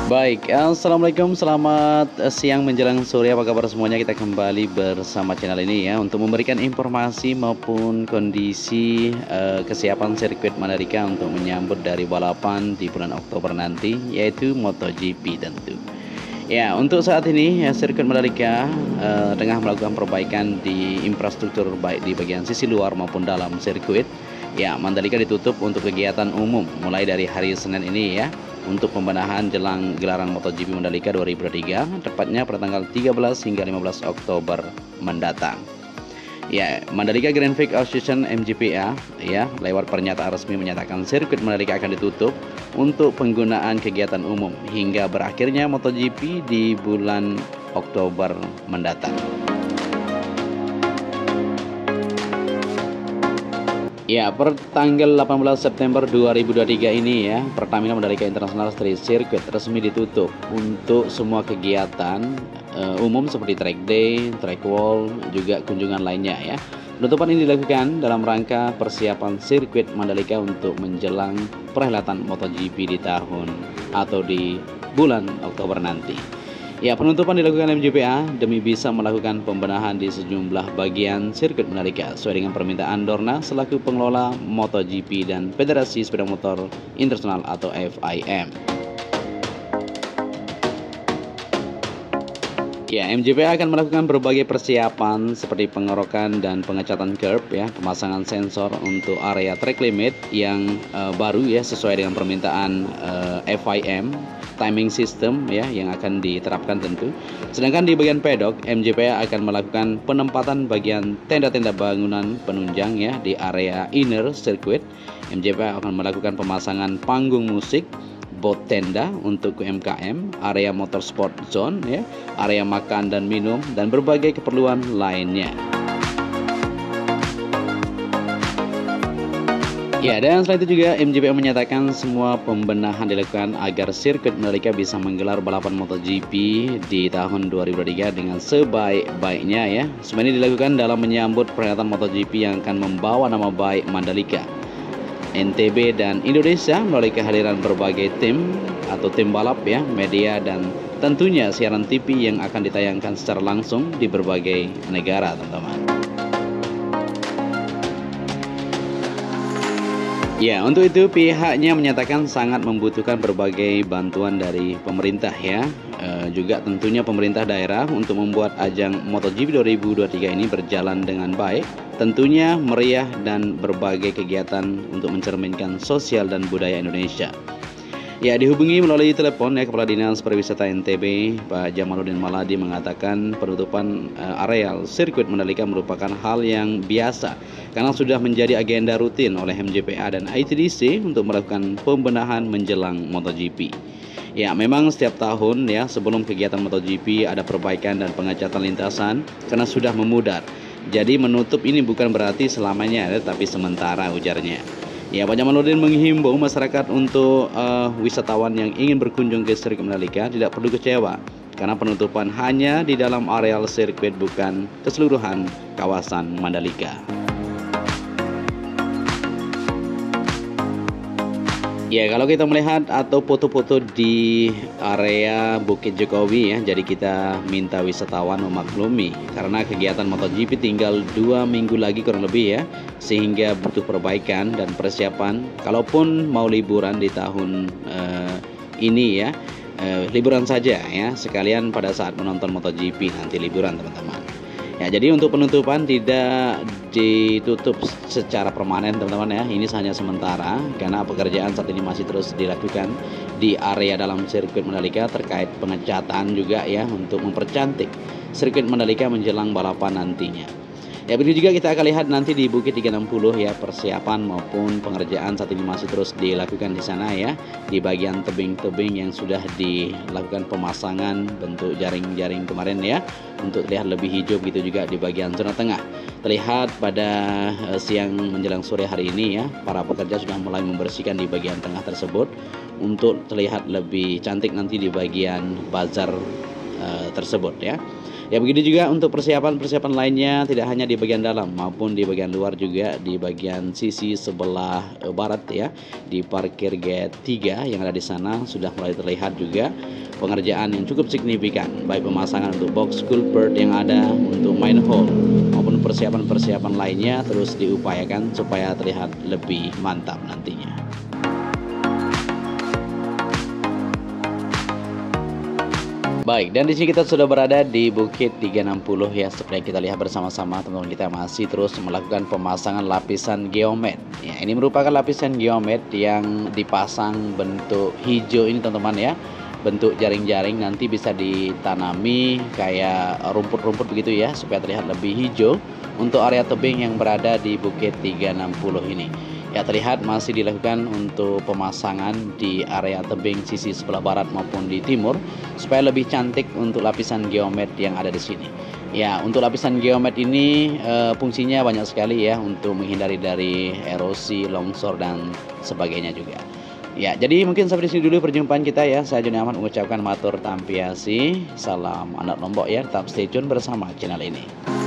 Baik, assalamualaikum, selamat siang menjelang sore. Apa kabar semuanya? Kita kembali bersama channel ini ya untuk memberikan informasi maupun kondisi kesiapan sirkuit Mandalika untuk menyambut dari balapan di bulan Oktober nanti, yaitu MotoGP tentu. Ya, untuk saat ini ya, sirkuit Mandalika tengah melakukan perbaikan di infrastruktur baik di bagian sisi luar maupun dalam sirkuit. Ya, Mandalika ditutup untuk kegiatan umum mulai dari hari Senin ini ya, untuk pembenahan jelang gelaran MotoGP Mandalika 2023, tepatnya pada tanggal 13 hingga 15 Oktober mendatang. Ya, Mandalika Grand Prix Association MGPA ya lewat pernyataan resmi menyatakan sirkuit Mandalika akan ditutup untuk penggunaan kegiatan umum hingga berakhirnya MotoGP di bulan Oktober mendatang. Ya, per tanggal 18 September 2023 ini ya, Pertamina Mandalika International Street Circuit resmi ditutup untuk semua kegiatan umum seperti track day, track wall, juga kunjungan lainnya ya. Penutupan ini dilakukan dalam rangka persiapan sirkuit Mandalika untuk menjelang perhelatan MotoGP di tahun atau di bulan Oktober nanti. Ya, penutupan dilakukan MGPA demi bisa melakukan pembenahan di sejumlah bagian sirkuit Mandalika sesuai dengan permintaan Dorna selaku pengelola MotoGP dan Federasi Sepeda Motor Internasional atau FIM. Ya, MGPA akan melakukan berbagai persiapan seperti pengerokan dan pengecatan curb ya, pemasangan sensor untuk area track limit yang baru ya sesuai dengan permintaan FIM, timing system ya yang akan diterapkan tentu. Sedangkan di bagian pedok, MGPA akan melakukan penempatan bagian tenda-tenda bangunan penunjang ya di area inner circuit. MGPA akan melakukan pemasangan panggung musik, bot tenda untuk UMKM, area motorsport zone ya, area makan dan minum dan berbagai keperluan lainnya. Ya, dan selain itu juga MGPA menyatakan semua pembenahan dilakukan agar sirkuit Mandalika bisa menggelar balapan MotoGP di tahun 2023 dengan sebaik-baiknya ya. Semua ini dilakukan dalam menyambut perhelatan MotoGP yang akan membawa nama baik Mandalika, NTB dan Indonesia melalui kehadiran berbagai tim atau tim balap ya, media dan tentunya siaran TV yang akan ditayangkan secara langsung di berbagai negara, teman-teman. Ya, untuk itu pihaknya menyatakan sangat membutuhkan berbagai bantuan dari pemerintah ya. Juga tentunya pemerintah daerah untuk membuat ajang MotoGP 2023 ini berjalan dengan baik. Tentunya meriah dan berbagai kegiatan untuk mencerminkan sosial dan budaya Indonesia. Ya, dihubungi melalui telepon ya Kepala Dinas Pariwisata NTB Pak Jamaluddin Maladi mengatakan penutupan areal sirkuit Mandalika merupakan hal yang biasa karena sudah menjadi agenda rutin oleh MGPA dan ITDC untuk melakukan pembenahan menjelang MotoGP. Ya, memang setiap tahun ya sebelum kegiatan MotoGP ada perbaikan dan pengecatan lintasan karena sudah memudar. Jadi menutup ini bukan berarti selamanya tetapi sementara, ujarnya. Ya, Pak Jamaluddin menghimbau masyarakat untuk wisatawan yang ingin berkunjung ke sirkuit Mandalika tidak perlu kecewa karena penutupan hanya di dalam areal sirkuit bukan keseluruhan kawasan Mandalika. Ya, kalau kita melihat atau foto-foto di area Bukit Jokowi ya, jadi kita minta wisatawan memaklumi karena kegiatan MotoGP tinggal 2 minggu lagi kurang lebih ya, sehingga butuh perbaikan dan persiapan. Kalaupun mau liburan di tahun ini ya, liburan saja ya, sekalian pada saat menonton MotoGP nanti liburan, teman-teman. Ya, jadi untuk penutupan tidak ditutup secara permanen, teman-teman ya. Ini hanya sementara karena pekerjaan saat ini masih terus dilakukan di area dalam sirkuit Mandalika terkait pengecatan juga ya untuk mempercantik sirkuit Mandalika menjelang balapan nantinya. Ya, begitu juga kita akan lihat nanti di Bukit 360 ya, persiapan maupun pengerjaan saat ini masih terus dilakukan di sana ya, di bagian tebing-tebing yang sudah dilakukan pemasangan bentuk jaring-jaring kemarin ya, untuk terlihat lebih hijau. Begitu juga di bagian zona tengah. Terlihat pada siang menjelang sore hari ini ya, para pekerja sudah mulai membersihkan di bagian tengah tersebut untuk terlihat lebih cantik nanti di bagian bazar tersebut ya. Ya begitu juga untuk persiapan-persiapan lainnya, tidak hanya di bagian dalam maupun di bagian luar juga, di bagian sisi sebelah barat ya, di parkir gate 3 yang ada di sana sudah mulai terlihat juga pengerjaan yang cukup signifikan, baik pemasangan untuk box culvert yang ada, untuk main hall maupun persiapan-persiapan lainnya terus diupayakan supaya terlihat lebih mantap nantinya. Baik, dan di sini kita sudah berada di Bukit 360 ya. Seperti yang kita lihat bersama-sama, teman-teman, kita masih terus melakukan pemasangan lapisan geomet. Ya, ini merupakan lapisan geomet yang dipasang bentuk hijau ini, teman-teman ya. Bentuk jaring-jaring, nanti bisa ditanami kayak rumput-rumput begitu ya, supaya terlihat lebih hijau untuk area tebing yang berada di Bukit 360 ini. Ya, terlihat masih dilakukan untuk pemasangan di area tebing sisi sebelah barat maupun di timur supaya lebih cantik untuk lapisan geomet yang ada di sini. Ya, untuk lapisan geomet ini fungsinya banyak sekali ya, untuk menghindari dari erosi, longsor dan sebagainya juga. Ya, jadi mungkin sampai di sini dulu perjumpaan kita ya. Saya Joni Ahmad mengucapkan matur tampiasi. Salam anak lombok ya. Tetap stay tune bersama channel ini.